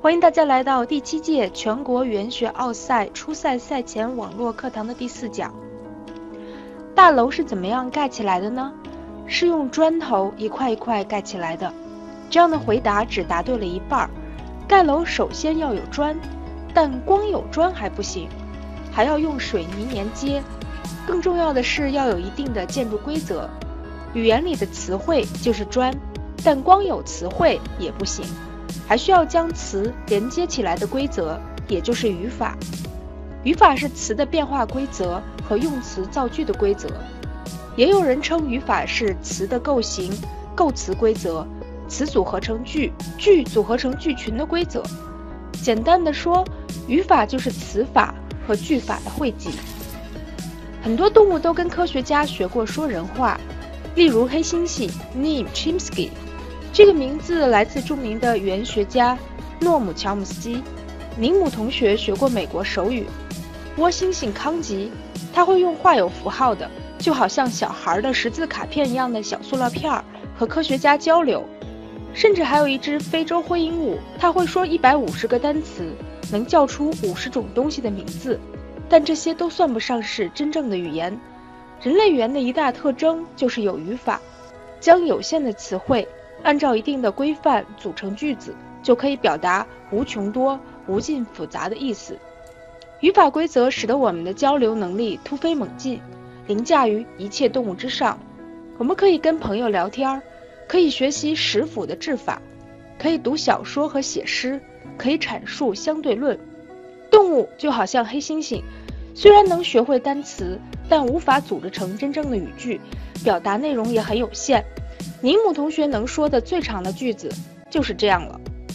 欢迎大家来到第7届全国语言学奥赛初赛赛前网络课堂的第4讲。大楼是怎么样盖起来的呢？是用砖头一块一块盖起来的。这样的回答只答对了一半。盖楼首先要有砖，但光有砖还不行，还要用水泥连接。更重要的是要有一定的建筑规则。语言里的词汇就是砖，但光有词汇也不行。还需要将词连接起来的规则，也就是语法。语法是词的变化规则和用词造句的规则。也有人称语法是词的构型、构词规则，词组合成句，句组合成句群的规则。简单的说，语法就是词法和句法的汇集。很多动物都跟科学家学过说人话，例如黑猩猩 Neem Chomsky。这个名字来自著名的语言学家诺姆·乔姆斯基。宁姆同学学过美国手语。窝猩猩康吉，他会用画有符号的，就好像小孩的识字卡片一样的小塑料片和科学家交流。甚至还有一只非洲灰鹦鹉，它会说150个单词，能叫出50种东西的名字。但这些都算不上是真正的语言。人类语言的一大特征就是有语法，将有限的词汇按照一定的规范组成句子，就可以表达无穷多、无尽复杂的意思。语法规则使得我们的交流能力突飞猛进，凌驾于一切动物之上。我们可以跟朋友聊天，可以学习识符的制法，可以读小说和写诗，可以阐述相对论。动物就好像黑猩猩，虽然能学会单词，但无法组织成真正的语句，表达内容也很有限。宁姆同学能说的最长的句子就是这样了。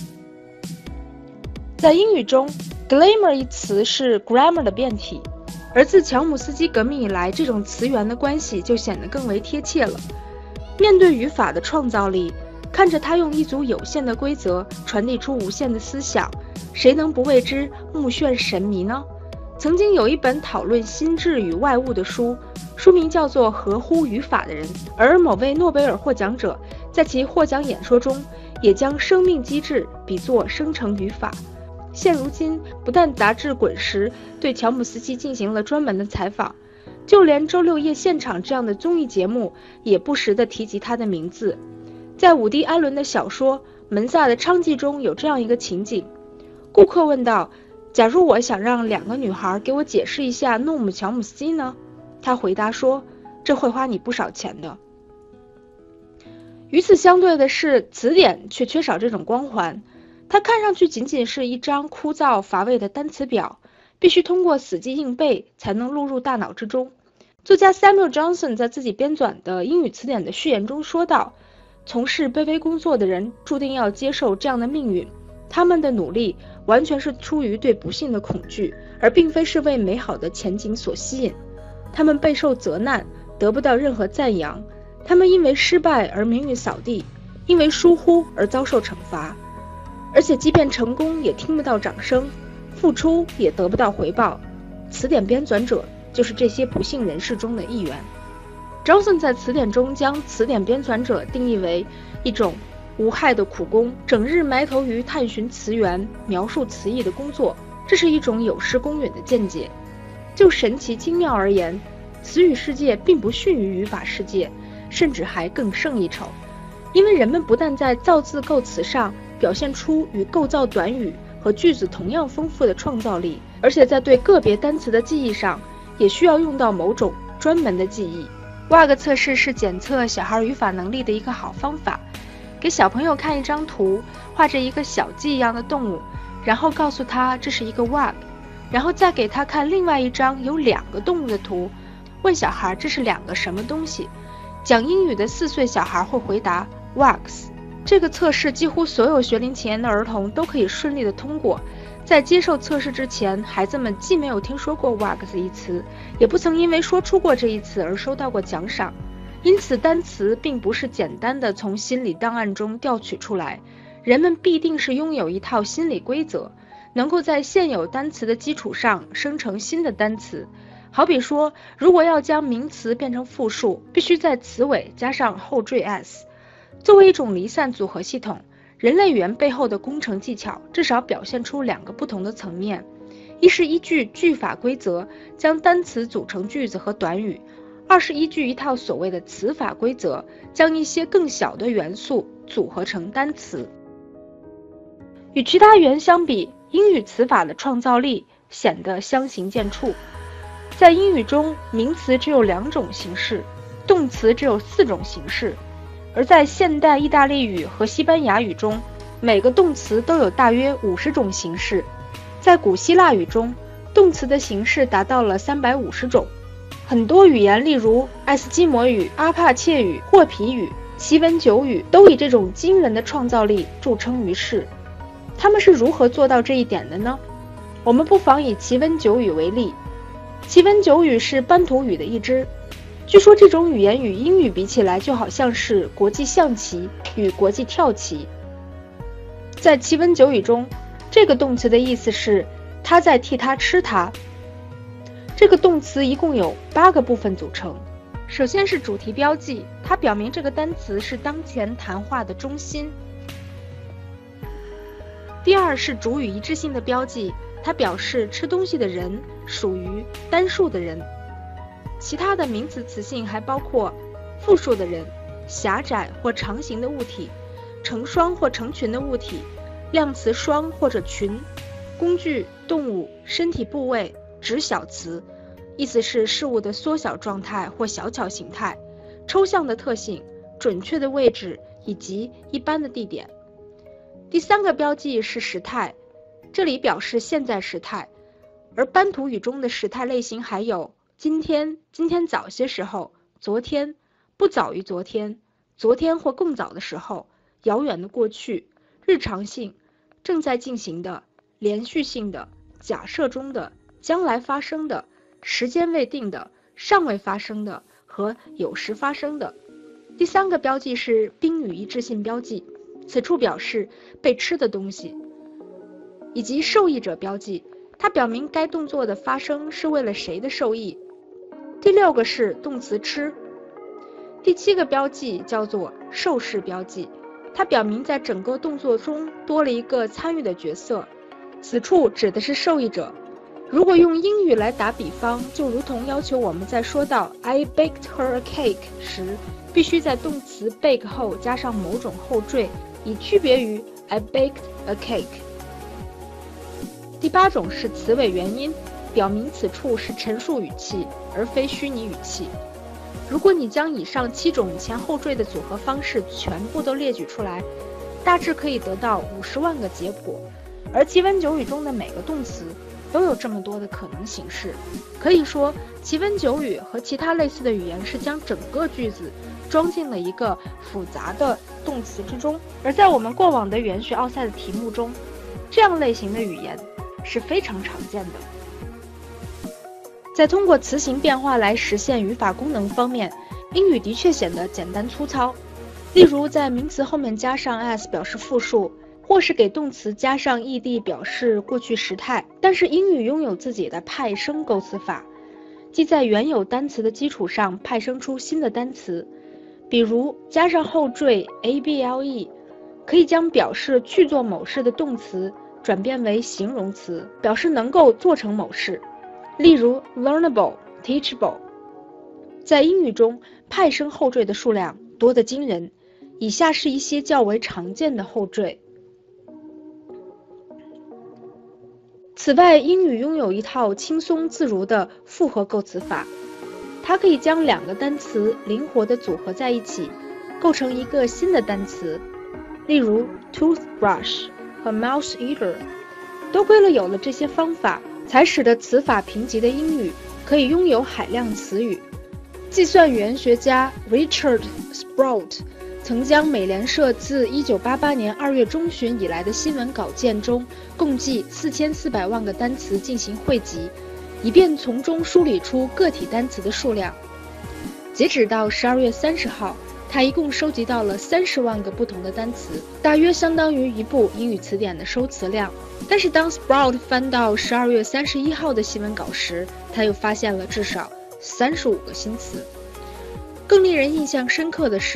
在英语中 glamour 一词是 grammar 的变体，而自乔姆斯基革命以来，这种词源的关系就显得更为贴切了。面对语法的创造力，看着他用一组有限的规则传递出无限的思想，谁能不为之目眩神迷呢？曾经有一本讨论心智与外物的书，书名叫做《合乎语法的人》，而某位诺贝尔获奖者在其获奖演说中也将生命机制比作生成语法。现如今，不但杂志《滚石》对乔姆斯基进行了专门的采访，就连周六夜现场这样的综艺节目也不时地提及他的名字。在伍迪·艾伦的小说《门萨的娼妓》中有这样一个情景，顾客问道，假如我想让2个女孩给我解释一下诺姆·乔姆斯基呢？他回答说，这会花你不少钱的。与此相对的是，词典却缺少这种光环，它看上去仅仅是一张枯燥乏味的单词表，必须通过死记硬背才能录入大脑之中。作家 Samuel Johnson 在自己编纂的英语词典的序言中说道，从事卑微工作的人注定要接受这样的命运，他们的努力完全是出于对不幸的恐惧，而并非是为美好的前景所吸引。他们备受责难，得不到任何赞扬，他们因为失败而名誉扫地，因为疏忽而遭受惩罚，而且即便成功也听不到掌声，付出也得不到回报。词典编纂者就是这些不幸人士中的一员。Johnson 在词典中将词典编纂者定义为一种无害的苦工，整日埋头于探寻词源、描述词义的工作，这是一种有失公允的见解。就神奇精妙而言，词语世界并不逊于语法世界，甚至还更胜一筹。因为人们不但在造字构词上表现出与构造短语和句子同样丰富的创造力，而且在对个别单词的记忆上也需要用到某种专门的记忆。WAG 测试是检测小孩语法能力的一个好方法。给小朋友看一张图，画着一个小鸡一样的动物，然后告诉他这是一个 WAG， 然后再给他看另外一张有2个动物的图，问小孩这是2个什么东西。讲英语的4岁小孩会回答 WAGs。 这个测试几乎所有学龄前的儿童都可以顺利的通过。在接受测试之前，孩子们既没有听说过 WAGs 一词，也不曾因为说出过这一词而收到过奖赏。因此单词并不是简单的从心理档案中调取出来，人们必定是拥有一套心理规则，能够在现有单词的基础上生成新的单词。好比说，如果要将名词变成复数，必须在词尾加上后缀 s。作为一种离散组合系统， 人类语言背后的工程技巧至少表现出2个不同的层面：一是依据句法规则将单词组成句子和短语；二是依据一套所谓的词法规则，将一些更小的元素组合成单词。与其他语言相比，英语词法的创造力显得相形见绌。在英语中，名词只有2种形式，动词只有4种形式，而在现代意大利语和西班牙语中，每个动词都有大约50种形式。在古希腊语中，动词的形式达到了350种。很多语言，例如爱斯基摩语、阿帕切语、霍皮语、奇闻九语，都以这种惊人的创造力著称于世。他们是如何做到这一点的呢？我们不妨以奇闻九语为例。奇闻九语是班图语的一支，据说这种语言与英语比起来，就好像是国际象棋与国际跳棋。在奇闻九语中，这个动词的意思是他在替他吃它。这个动词一共有8个部分组成。首先是主题标记，它表明这个单词是当前谈话的中心。第二是主语一致性的标记，它表示吃东西的人属于单数的人。其他的名词词性还包括复数的人、狭窄或长形的物体、成双或成群的物体、量词双或者群、工具、动物、身体部位、指小词，意思是事物的缩小状态或小巧形态、抽象的特性、准确的位置以及一般的地点。第3个标记是时态，这里表示现在时态，而班图语中的时态类型还有今天、今天早些时候、昨天、不早于昨天、昨天或更早的时候、遥远的过去、日常性、正在进行的、连续性的、假设中的、将来发生的、时间未定的、尚未发生的和有时发生的。第3个标记是宾语一致性标记，此处表示被吃的东西，以及受益者标记，它表明该动作的发生是为了谁的受益。第6个是动词吃。第7个标记叫做受事标记，它表明在整个动作中多了一个参与的角色，此处指的是受益者。如果用英语来打比方，就如同要求我们在说到 I baked her a cake 时，必须在动词 bake 后加上某种后缀，以区别于 I baked a cake。第8种是词尾元音，表明此处是陈述语气而非虚拟语气。如果你将以上7种前后缀的组合方式全部都列举出来，大致可以得到50万个结果。而奇闻九语中的每个动词都有这么多的可能形式，可以说奇闻九语和其他类似的语言是将整个句子装进了一个复杂的动词之中。而在我们过往的语言学奥赛的题目中，这样类型的语言是非常常见的。在通过词形变化来实现语法功能方面，英语的确显得简单粗糙。例如在名词后面加上 s 表示复数，或是给动词加上 ed 表示过去时态。但是英语拥有自己的派生构词法，即在原有单词的基础上派生出新的单词。比如加上后缀 able， 可以将表示去做某事的动词转变为形容词，表示能够做成某事。例如 learnable、teachable。 在英语中，派生后缀的数量多得惊人，以下是一些较为常见的后缀。此外，英语拥有一套轻松自如的复合构词法，它可以将2个单词灵活地组合在一起，构成一个新的单词。例如 toothbrush 和 mouse eater。 多亏了有了这些方法，才使得词法贫瘠的英语可以拥有海量词语。计算语言学家 Richard Sprout 曾将美联社自1988年2月中旬以来的新闻稿件中共计4400万个单词进行汇集，以便从中梳理出个体单词的数量。截止到12月30号，他一共收集到了30万个不同的单词，大约相当于一部英语词典的收词量。但是当 Sprout 翻到12月31号的新闻稿时，他又发现了至少35个新词。更令人印象深刻的是，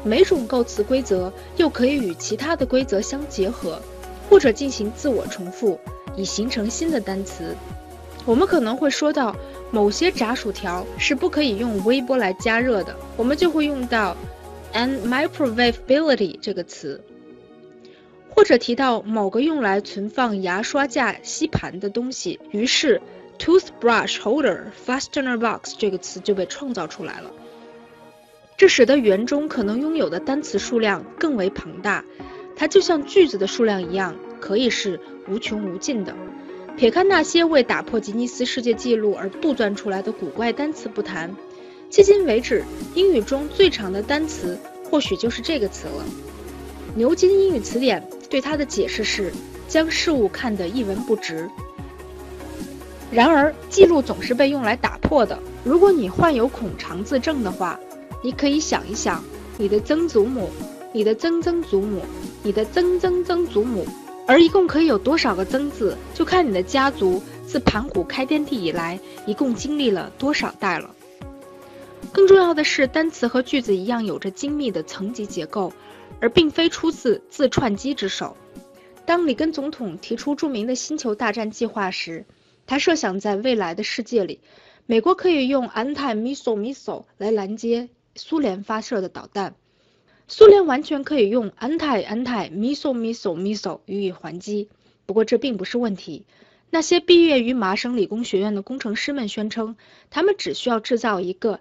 每种构词规则又可以与其他的规则相结合，或者进行自我重复，以形成新的单词。我们可能会说到某些炸薯条是不可以用微波来加热的，我们就会用到 unmicrowavability 这个词。或者提到某个用来存放牙刷架吸盘的东西，于是 toothbrush holder fastener box 这个词就被创造出来了。这使得语言中可能拥有的单词数量更为庞大，它就像句子的数量一样，可以是无穷无尽的。撇开那些为打破吉尼斯世界纪录而杜撰出来的古怪单词不谈，迄今为止，英语中最长的单词或许就是这个词了。牛津英语词典对它的解释是将事物看得一文不值。然而，记录总是被用来打破的。如果你患有孔肠字症的话，你可以想一想，你的曾祖母、你的曾曾祖母、你的曾曾曾祖母，而一共可以有多少个曾字，就看你的家族自盘古开天地以来，一共经历了多少代了。更重要的是，单词和句子一样有着精密的层级结构，而并非出自自串机之手。当里根总统提出著名的星球大战计划时，他设想在未来的世界里，美国可以用 anti-missile 来拦截苏联发射的导弹，苏联完全可以用 anti-missile 予以还击。不过这并不是问题。那些毕业于麻省理工学院的工程师们宣称，他们只需要制造一个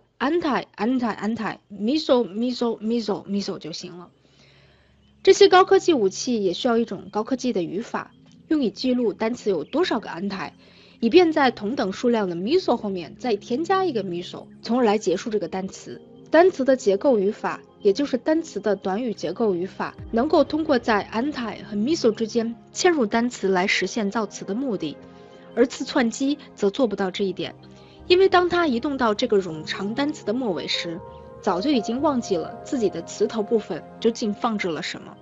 anti-missile 就行了。这些高科技武器也需要一种高科技的语法，用以记录单词有多少个 anti， 以便在同等数量的 missile 后面再添加一个 missile， 从而来结束这个单词。单词的结构语法，也就是单词的短语结构语法，能够通过在 anti 和 missile 之间嵌入单词来实现造词的目的，而自串机则做不到这一点，因为当它移动到这个冗长单词的末尾时，早就已经忘记了自己的词头部分究竟放置了什么。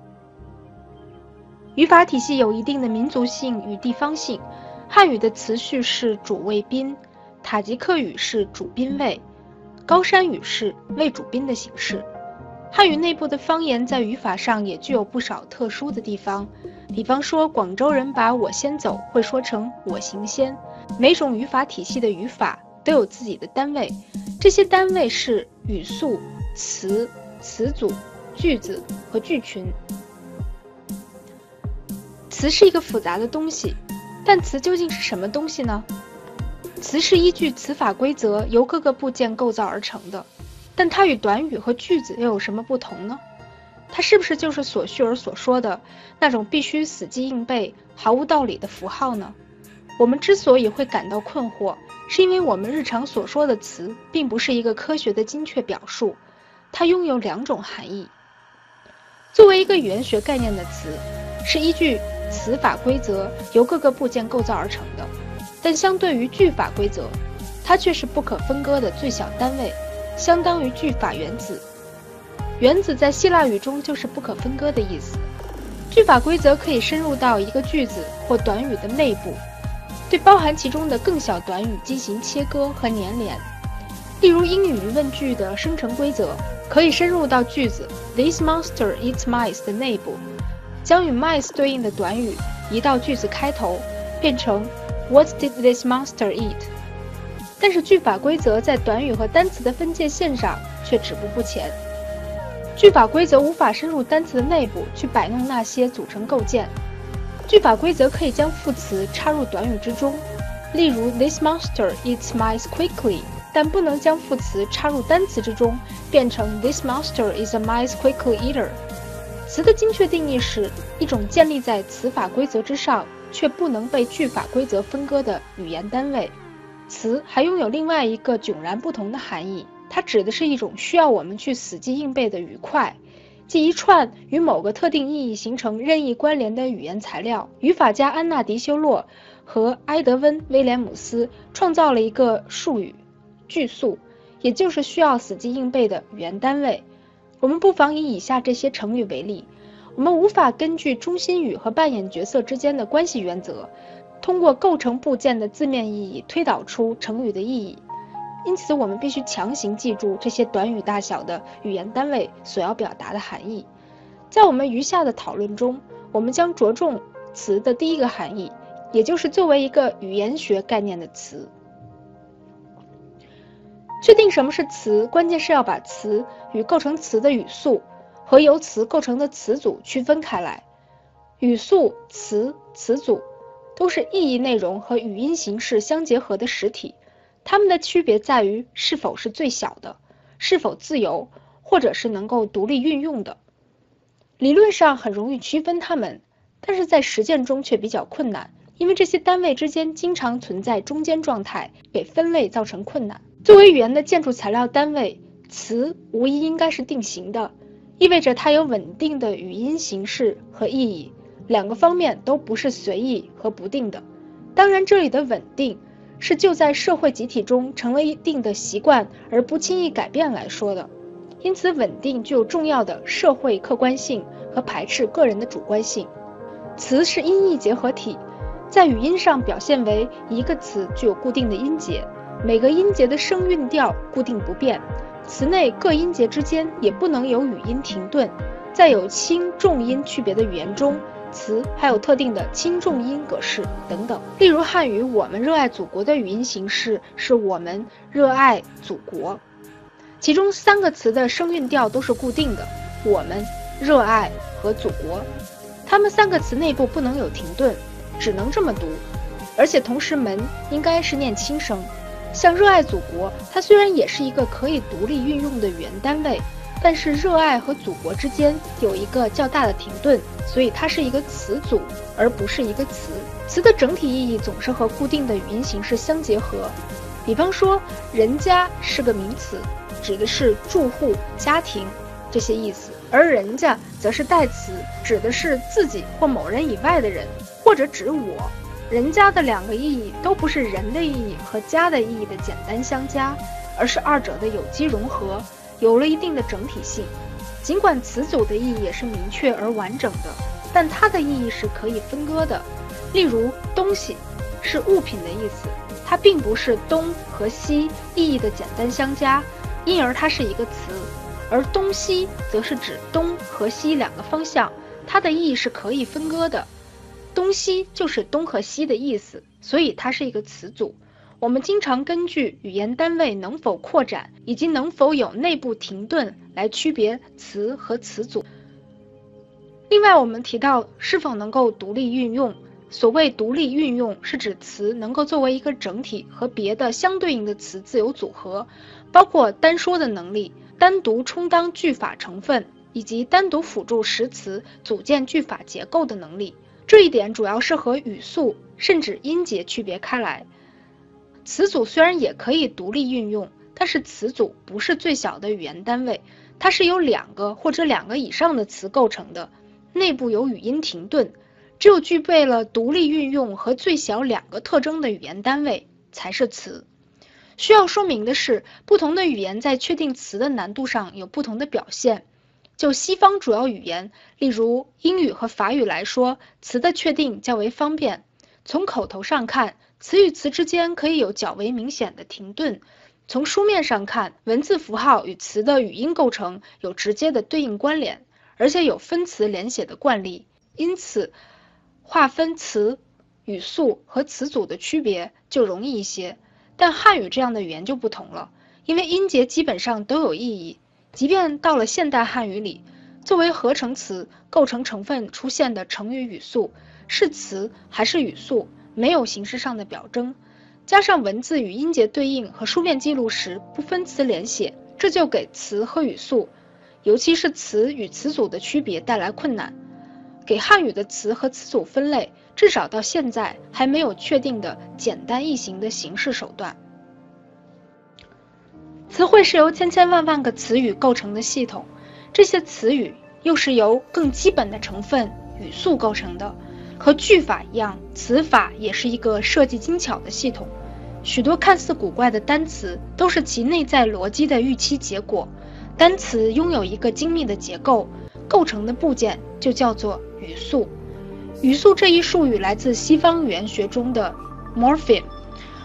语法体系有一定的民族性与地方性，汉语的词序是主谓宾，塔吉克语是主宾谓，高山语是谓主宾的形式。汉语内部的方言在语法上也具有不少特殊的地方，比方说广州人把我先走会说成我行先。每种语法体系的语法都有自己的单位，这些单位是语速、词、词组、句子和句群。词是一个复杂的东西，但词究竟是什么东西呢？词是依据词法规则由各个部件构造而成的，但它与短语和句子又有什么不同呢？它是不是就是所叙而所说的那种必须死记硬背、毫无道理的符号呢？我们之所以会感到困惑，是因为我们日常所说的词并不是一个科学的精确表述，它拥有两种含义。作为一个语言学概念的词，是依据词法规则由各个部件构造而成的，但相对于句法规则，它却是不可分割的最小单位，相当于句法原子。原子在希腊语中就是不可分割的意思。句法规则可以深入到一个句子或短语的内部，对包含其中的更小短语进行切割和粘连。例如英语疑问句的生成规则可以深入到句子 This monster eats mice 的内部，将与 mice 对应的短语移到句子开头，变成 What did this monster eat？ 但是句法规则在短语和单词的分界线上却止步不前。句法规则无法深入单词的内部去摆弄那些组成构件。句法规则可以将副词插入短语之中，例如 This monster eats mice quickly， 但不能将副词插入单词之中，变成 This monster is a mice quickly eater。 词的精确定义是一种建立在词法规则之上，却不能被句法规则分割的语言单位。词还拥有另外一个迥然不同的含义，它指的是一种需要我们去死记硬背的语块，即一串与某个特定意义形成任意关联的语言材料。语法家安娜·迪修洛和埃德温·威廉姆斯创造了一个术语句速，也就是需要死记硬背的语言单位。我们不妨以下这些成语为例。我们无法根据中心语和扮演角色之间的关系原则，通过构成部件的字面意义推导出成语的意义。 因此我们必须强行记住这些短语大小的语言单位所要表达的含义。在我们余下的讨论中，我们将着重词的第一个含义，也就是作为一个语言学概念的词。确定什么是词，关键是要把词与构成词的语素和由词构成的词组区分开来。语素、词、词组都是意义内容和语音形式相结合的实体，它们的区别在于是否是最小的，是否自由，或者是能够独立运用的。理论上很容易区分它们，但是在实践中却比较困难，因为这些单位之间经常存在中间状态，给分类造成困难。作为语言的建筑材料单位，词无疑应该是定型的，意味着它有稳定的语音形式和意义，两个方面都不是随意和不定的。当然，这里的稳定是就在社会集体中成为一定的习惯而不轻易改变来说的，因此稳定具有重要的社会客观性和排斥个人的主观性。词是音译结合体，在语音上表现为一个词具有固定的音节，每个音节的声韵调固定不变，词内各音节之间也不能有语音停顿。在有轻重音区别的语言中，词还有特定的轻重音格式等等。例如汉语我们热爱祖国的语音形式是我们热爱祖国，其中3个词的声韵调都是固定的，我们、热爱和祖国。它们3个词内部不能有停顿，只能这么读，而且同时门应该是念轻声。像热爱祖国，它虽然也是一个可以独立运用的语言单位，但是热爱和祖国之间有一个较大的停顿，所以它是一个词组，而不是一个词。词的整体意义总是和固定的语音形式相结合。比方说，人家是个名词，指的是住户、家庭这些意思，而人家则是代词，指的是自己或某人以外的人，或者指我。人家的2个意义都不是人的意义和家的意义的简单相加，而是二者的有机融合，有了一定的整体性。尽管词组的意义也是明确而完整的，但它的意义是可以分割的。例如，东西是物品的意思，它并不是东和西意义的简单相加，因而它是一个词；而东西则是指东和西2个方向，它的意义是可以分割的。东西就是东和西的意思，所以它是一个词组。我们经常根据语言单位能否扩展以及能否有内部停顿来区别词和词组。另外，我们提到是否能够独立运用。所谓独立运用，是指词能够作为一个整体和别的相对应的词自由组合，包括单说的能力、单独充当句法成分以及单独辅助实词组建句法结构的能力。这一点主要是和语素甚至音节区别开来。词组虽然也可以独立运用，但是词组不是最小的语言单位，它是由2个或者2个以上的词构成的，内部有语音停顿。只有具备了独立运用和最小2个特征的语言单位才是词。需要说明的是，不同的语言在确定词的难度上有不同的表现。就西方主要语言，例如英语和法语来说，词的确定较为方便。从口头上看，词与词之间可以有较为明显的停顿；从书面上看，文字符号与词的语音构成有直接的对应关联，而且有分词连写的惯例。因此，划分词、语素和词组的区别就容易一些。但汉语这样的语言就不同了，因为音节基本上都有意义。即便到了现代汉语里，作为合成词构成成分出现的成语语素，是词还是语素，没有形式上的表征。加上文字与音节对应和书面记录时不分词连写，这就给词和语素，尤其是词与词组的区别带来困难。给汉语的词和词组分类，至少到现在还没有确定的简单易行的形式手段。词汇是由千千万万个词语构成的系统，这些词语又是由更基本的成分语素构成的。和句法一样，词法也是一个设计精巧的系统。许多看似古怪的单词都是其内在逻辑的预期结果。单词拥有一个精密的结构，构成的部件就叫做语素。语素这一术语来自西方语言学中的 morpheme，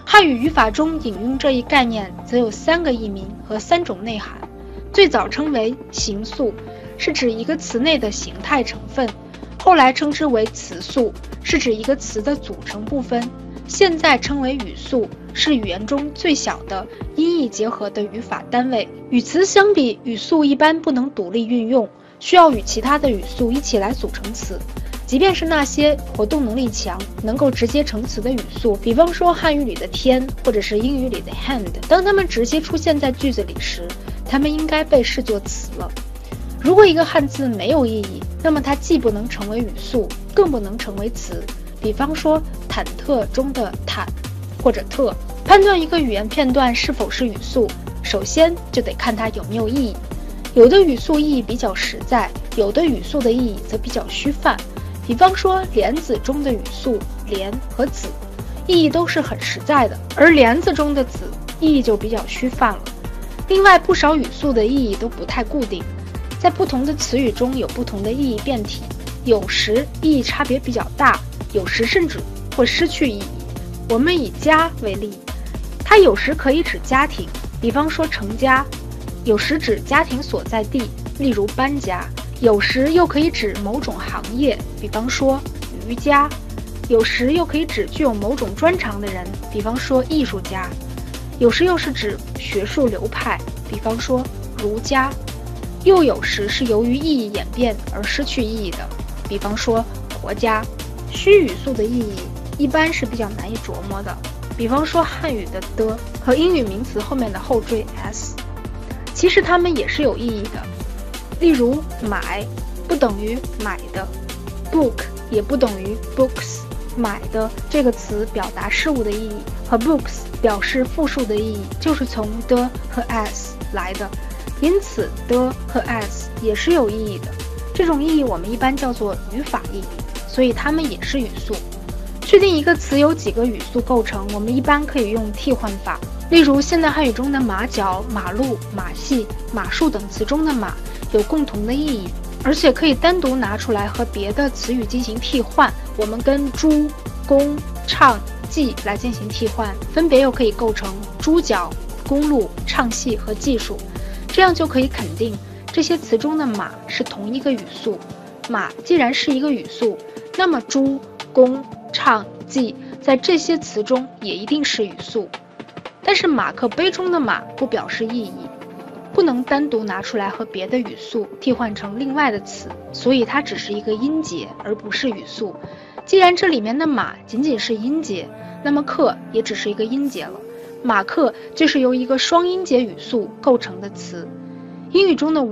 汉语语法中引用这一概念则有3个译名和3种内涵。最早称为形素，是指一个词内的形态成分，后来称之为词素，是指一个词的组成部分，现在称为语素，是语言中最小的音译结合的语法单位。与词相比，语素一般不能独立运用，需要与其他的语素一起来组成词。即便是那些活动能力强、能够直接成词的语素，比方说汉语里的天，或者是英语里的 hand， 当它们直接出现在句子里时，它们应该被视作词了。如果一个汉字没有意义，那么它既不能成为语素，更不能成为词。比方说忐忑中的忐或者特。判断一个语言片段是否是语素，首先就得看它有没有意义。有的语素意义比较实在，有的语素的意义则比较虚泛。比方说莲子中的语素莲和子，意义都是很实在的，而莲子中的子意义就比较虚泛了。另外，不少语素的意义都不太固定，在不同的词语中有不同的意义变体，有时意义差别比较大，有时甚至会失去意义。我们以家为例，它有时可以指家庭，比方说成家，有时指家庭所在地，例如搬家，有时又可以指某种行业，比方说瑜伽，有时又可以指具有某种专长的人，比方说艺术家，有时又是指学术流派，比方说儒家，又有时是由于意义演变而失去意义的，比方说国家。虚语素的意义一般是比较难以琢磨的，比方说汉语的和英语名词后面的后缀 s， 其实它们也是有意义的。例如买不等于买的， book 也不等于 books。 买的这个词表达事物的意义和 books 表示复数的意义就是从的和 s 来的，因此的和 s 也是有意义的。这种意义我们一般叫做语法意义，所以它们也是语素。确定一个词由几个语素构成，我们一般可以用替换法。例如现代汉语中的马脚、马路、马戏、马术等词中的马有共同的意义，而且可以单独拿出来和别的词语进行替换。我们跟猪、公、唱、技来进行替换，分别又可以构成猪脚、公路、唱戏和技术。这样就可以肯定这些词中的马是同一个语素。马既然是一个语素，那么猪、公、唱、技在这些词中也一定是语素。但是马克杯中的马不表示意义，不能单独拿出来和别的语素替换成另外的词，所以它只是一个音节而不是语素。既然这里面的马仅仅是音节，那么克也只是一个音节了。马克就是由一个双音节语素构成的词。英语中的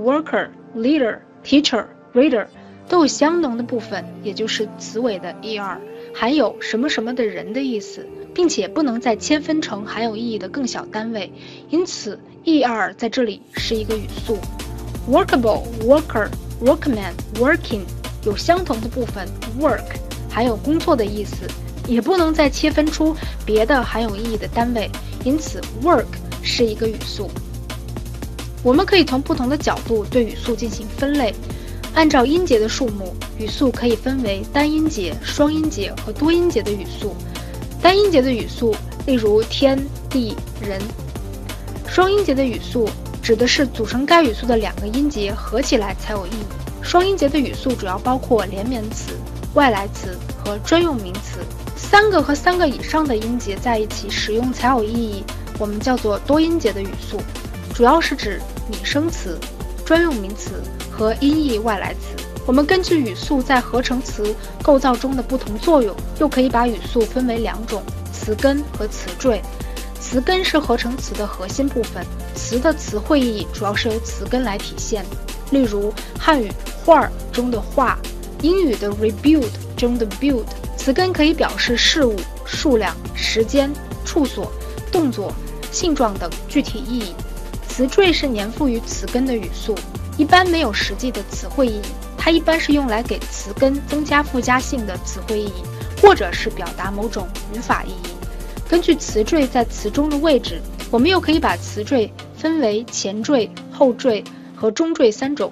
worker、leader、teacher、reader 都有相同的部分，也就是词尾的 er， 含有什么什么的人的意思，并且不能再切分成含有意义的更小单位，因此 er 在这里是一个语素。workable、worker、workman、working 有相同的部分 work 含有工作的意思，也不能再切分出别的含有意义的单位，因此 work 是一个语素。我们可以从不同的角度对语素进行分类。按照音节的数目，语素可以分为单音节、双音节和多音节的语素。单音节的语素，例如天、地、人。双音节的语素指的是组成该语素的2个音节合起来才有意义。双音节的语素主要包括连绵词、外来词和专用名词。3个和3个以上的音节在一起使用才有意义，我们叫做多音节的语素，主要是指拟声词、专用名词和音译外来词。我们根据语素在合成词构造中的不同作用，又可以把语素分为2种：词根和词缀。词根是合成词的核心部分，词的词汇意义主要是由词根来体现。例如汉语画中的画，英语的 rebuild 中的 build， 词根可以表示事物、数量、时间、处所、动作、性状等具体意义。词缀是粘附于词根的语素，一般没有实际的词汇意义，它一般是用来给词根增加附加性的词汇意义，或者是表达某种语法意义。根据词缀在词中的位置，我们又可以把词缀分为前缀、后缀和中缀3种。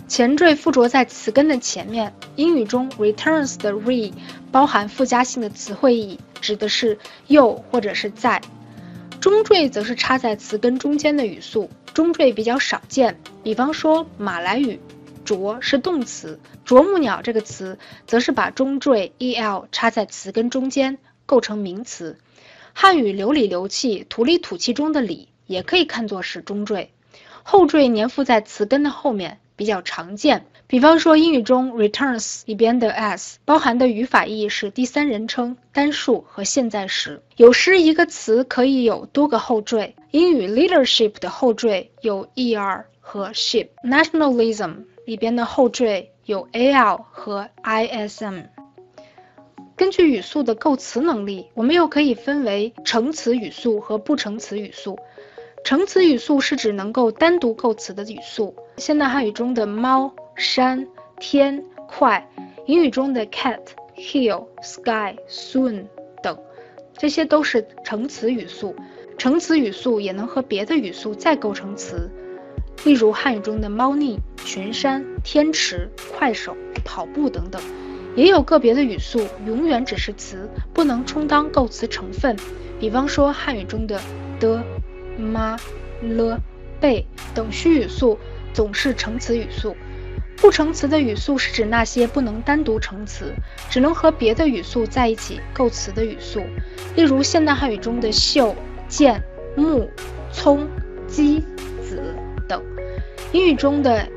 前缀附着在词根的前面。英语中 returns 的 re 包含附加性的词汇意义，指的是又或者是在。中缀则是插在词根中间的语速，中缀比较少见，比方说马来语啄是动词，啄木鸟这个词则是把中缀 el 插在词根中间，构成名词。汉语流里流气，土里土气中的里也可以看作是中缀，后缀粘附在词根的后面，比较常见。比方说英语中 returns 里边的 s 包含的语法意义是第三人称、单数和现在时。有时一个词可以有多个后缀，英语 leadership 的后缀有 er 和 ship， nationalism 里边的后缀有 al 和 ism。根据语速的构词能力，我们又可以分为成词语速和不成词语速。成词语速是指能够单独构词的语速，现代汉语中的猫、山、天、快，英语中的 cat、hill、sky、soon 等，这些都是成词语速。成词语速也能和别的语速再构成词，例如汉语中的猫腻、群山、天池、快手、跑步等等。也有个别的语速永远只是词，不能充当构词成分，比方说汉语中的的、妈、了、被等虚语速总是成词语速。不成词的语速是指那些不能单独成词，只能和别的语速在一起构词的语速，例如现代汉语中的秀、见、木、葱、鸡、子等。英语中的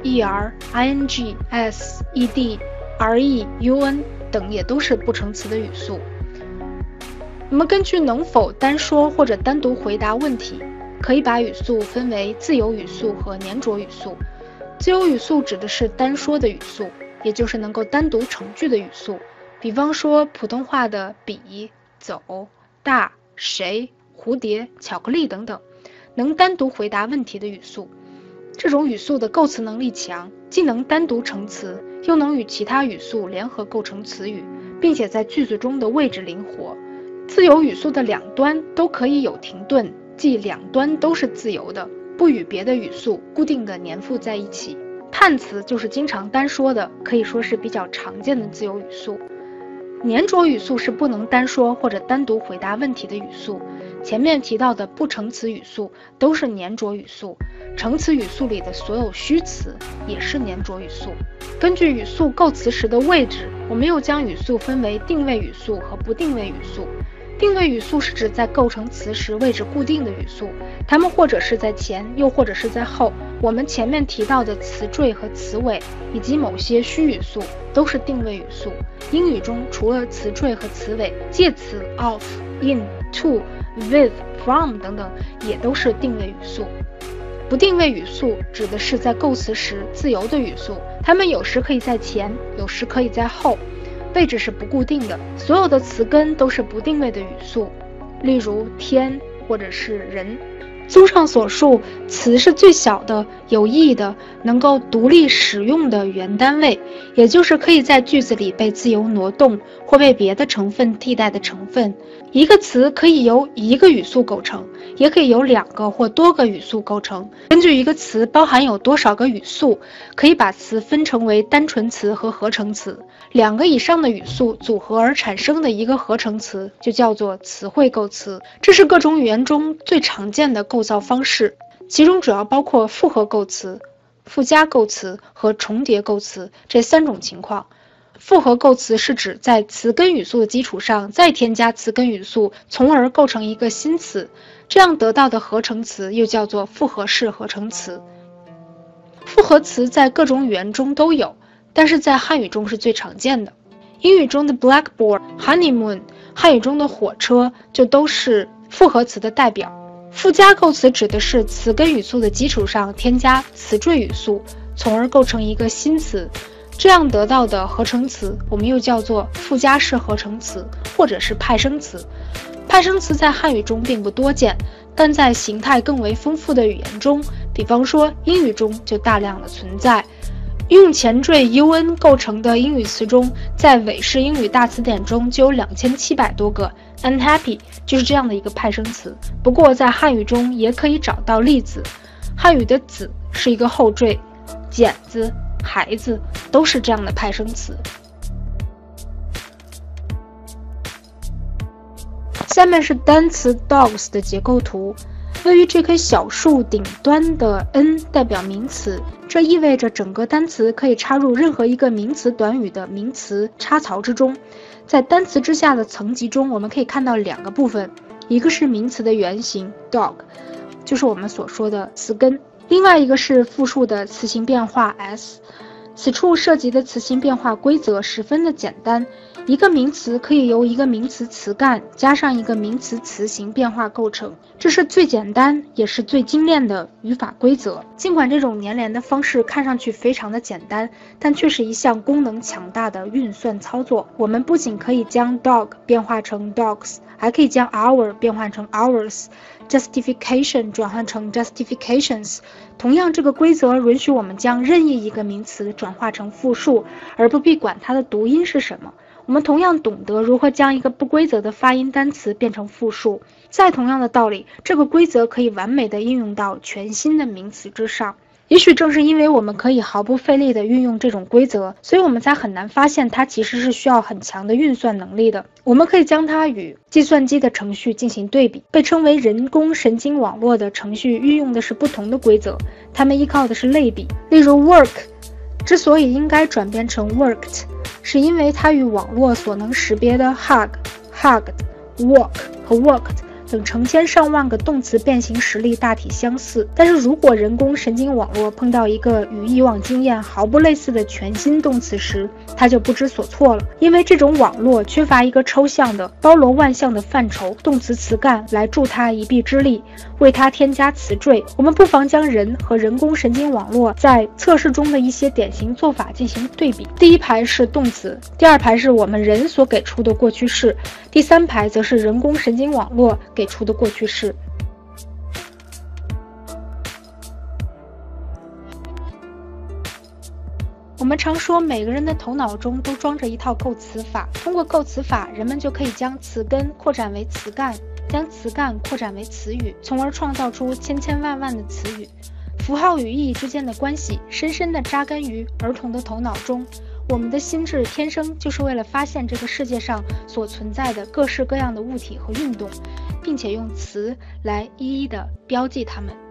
er、ing、s、ed、re、un 等也都是不成词的语速。我们根据能否单说或者单独回答问题，可以把语速分为自由语速和粘着语速。自由语速指的是单说的语速，也就是能够单独成句的语速，比方说普通话的比、走、大、谁、蝴蝶、巧克力等等，能单独回答问题的语速。这种语速的构词能力强，既能单独成词，又能与其他语速联合构成词语，并且在句子中的位置灵活。自由语速的两端都可以有停顿，即两端都是自由的，不与别的语速固定的粘附在一起。叹词就是经常单说的，可以说是比较常见的自由语速。粘着语速是不能单说或者单独回答问题的语速。前面提到的不成词语速都是粘着语速，成词语速里的所有虚词也是粘着语速。根据语速构词时的位置，我们又将语速分为定位语速和不定位语速。定位语速是指在构成词时位置固定的语速，它们或者是在前，又或者是在后。我们前面提到的词缀和词尾，以及某些虚语速都是定位语速。英语中除了词缀和词尾，介词 of、in、to、with、from 等等也都是定位语速。不定位语速指的是在构词时自由的语速，它们有时可以在前，有时可以在后，位置是不固定的。所有的词根都是不定位的语速，例如天或者是人。综上所述，词是最小的、有意义的、能够独立使用的语言单位，也就是可以在句子里被自由挪动或被别的成分替代的成分。一个词可以由一个语速构成，也可以由两个或多个语速构成。根据一个词包含有多少个语速，可以把词分成为单纯词和合成词。两个以上的语速组合而产生的一个合成词就叫做词汇构词。这是各种语言中最常见的构造方式，其中主要包括复合构词、附加构词和重叠构词这三种情况。复合构词是指在词根语速的基础上再添加词根语速，从而构成一个新词，这样得到的合成词又叫做复合式合成词。复合词在各种语言中都有，但是在汉语中是最常见的。英语中的 blackboard、honeymoon， 汉语中的火车就都是复合词的代表。附加构词指的是词根语速的基础上添加词缀语速，从而构成一个新词，这样得到的合成词我们又叫做附加式合成词或者是派生词。派生词在汉语中并不多见，但在形态更为丰富的语言中，比方说英语中就大量的存在。用前缀 un 构成的英语词中，在韦氏英语大词典中就有2700多个。unhappy 就是这样的一个派生词，不过在汉语中也可以找到例子。汉语的子是一个后缀，剪子、 孩子都是这样的派生词。下面是单词 dogs 的结构图。位于这棵小树顶端的 n 代表名词，这意味着整个单词可以插入任何一个名词短语的名词插槽之中。在单词之下的层级中，我们可以看到两个部分，一个是名词的原形 dog， 就是我们所说的词根，另外一个是复数的词形变化 s。此处涉及的词形变化规则十分的简单，一个名词可以由一个名词词干加上一个名词词形变化构成，这是最简单也是最精炼的语法规则。尽管这种粘连的方式看上去非常的简单，但却是一项功能强大的运算操作。我们不仅可以将 dog 变化成 dogs， 还可以将 hour 变换成 hours，justification 转换成 justifications。同样，这个规则允许我们将任意一个名词转化成复数，而不必管它的读音是什么。我们同样懂得如何将一个不规则的发音单词变成复数。在同样的道理，这个规则可以完美的应用到全新的名词之上。也许正是因为我们可以毫不费力地运用这种规则，所以我们才很难发现它其实是需要很强的运算能力的。我们可以将它与计算机的程序进行对比。被称为人工神经网络的程序运用的是不同的规则，它们依靠的是类比。例如 work 之所以应该转变成 worked， 是因为它与网络所能识别的 hug、hugged、walk 和 worked等成千上万个动词变形实例大体相似，但是如果人工神经网络碰到一个与以往经验毫不类似的全新动词时，它就不知所措了，因为这种网络缺乏一个抽象的、包罗万象的范畴动词词干来助它一臂之力，为它添加词缀。我们不妨将人和人工神经网络在测试中的一些典型做法进行对比。第一排是动词，第二排是我们人所给出的过去式，第三排则是人工神经网络给出的过去式。我们常说每个人的头脑中都装着一套构词法，通过构词法，人们就可以将词根扩展为词干，将词干扩展为词语，从而创造出千千万万的词语。符号与意义之间的关系深深地扎根于儿童的头脑中。我们的心智天生就是为了发现这个世界上所存在的各式各样的物体和运动，并且用词来一一地标记它们。